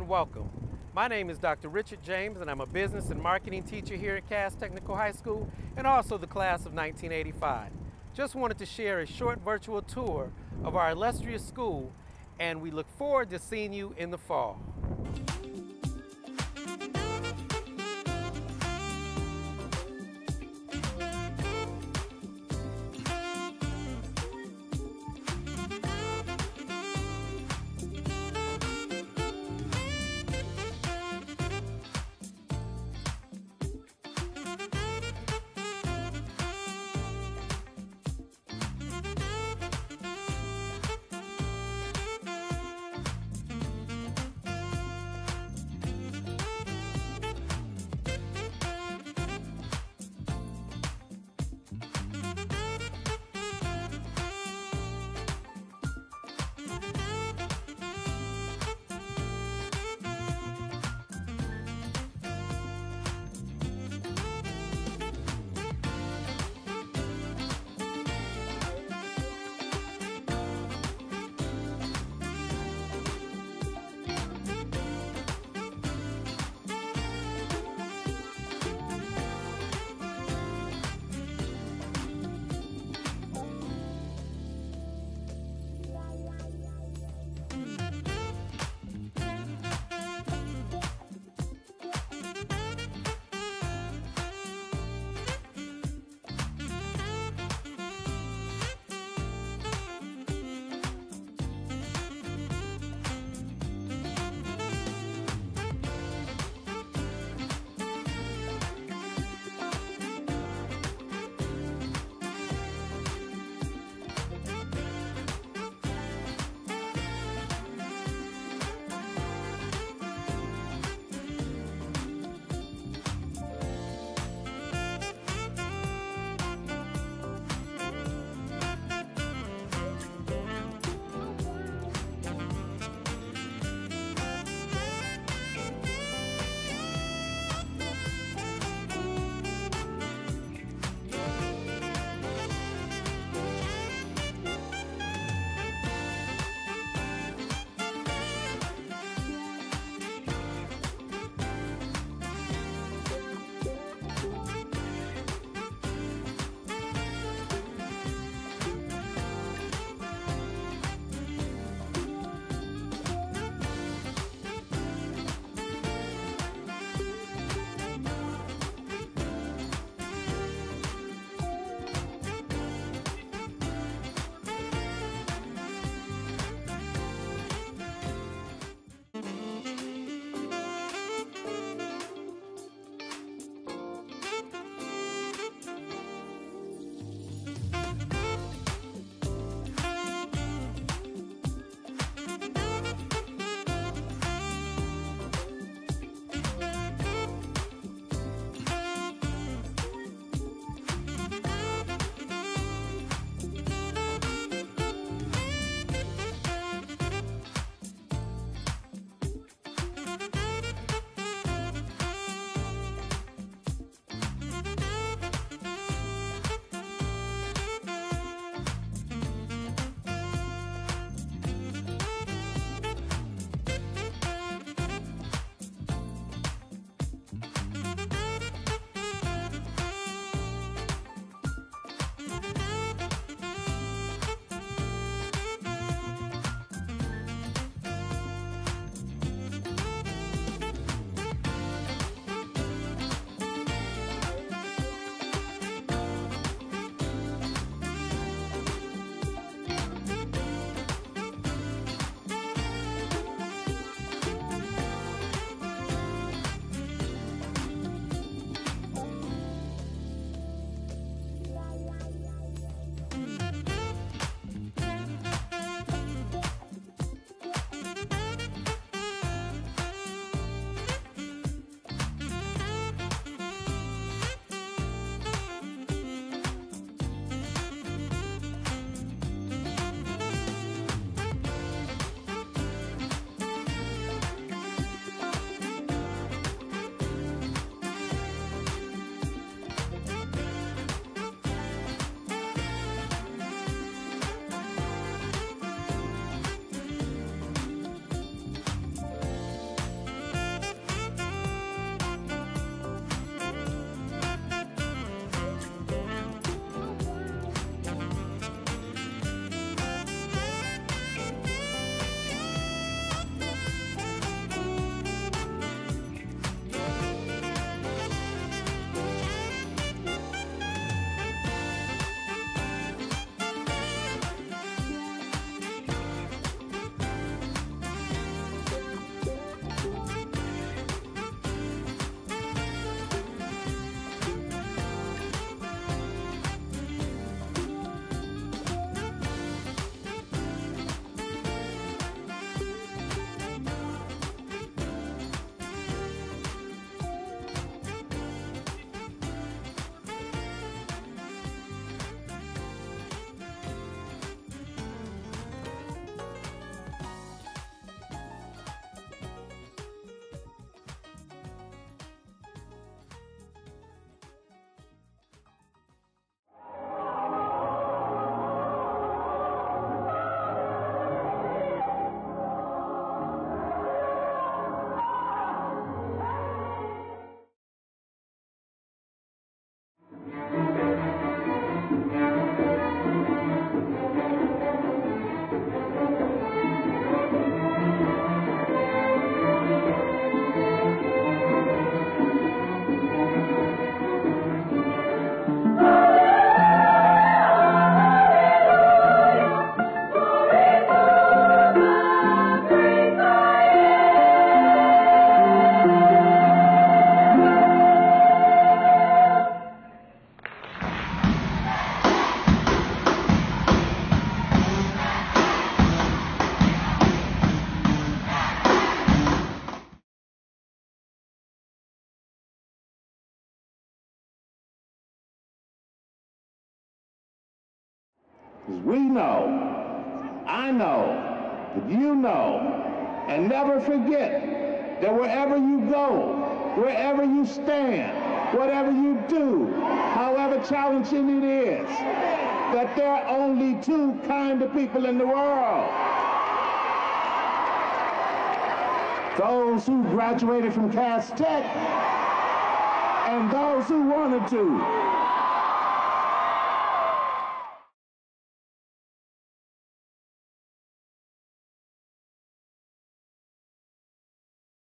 welcome. My name is Dr. Richard James, and I'm a business and marketing teacher here at Cass Technical High School and also the class of 1985. Just wanted to share a short virtual tour of our illustrious school, and we look forward to seeing you in the fall. we know, I know, that you know, and never forget that wherever you go, wherever you stand, whatever you do, however challenging it is, that there are only two kinds of people in the world. Those who graduated from Cass Tech and those who wanted to.